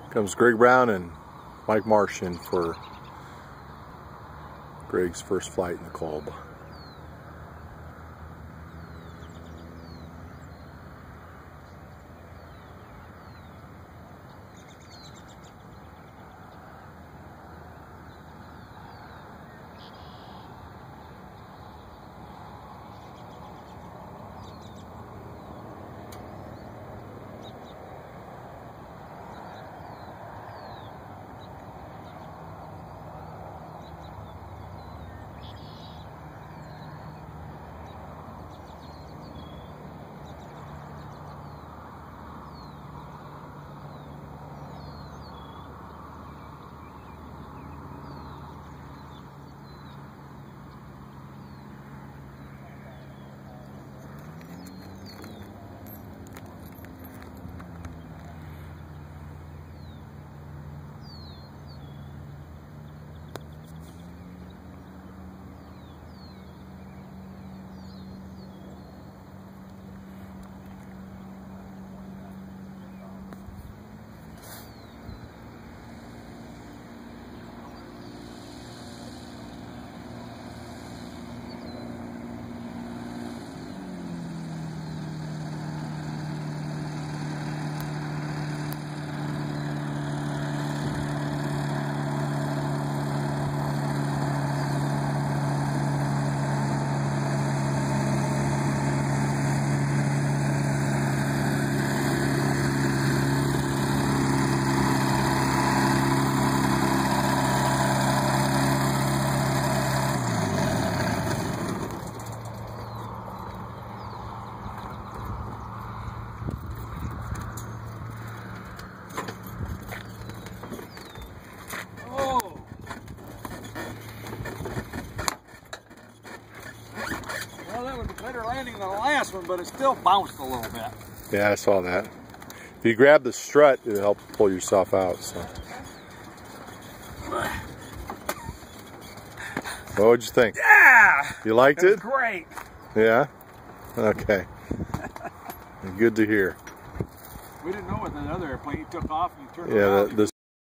Comes Greg Brown and Mike Marsh in for Greg's first flight in the Kolb. Better landing than the last one, but it still bounced a little bit. Yeah, I saw that. If you grab the strut, it'll help pull yourself out. So, what'd you think? Yeah! You liked it? Great. Yeah? Okay. Good to hear. We didn't know what that other airplane took off and you turned around. Yeah, the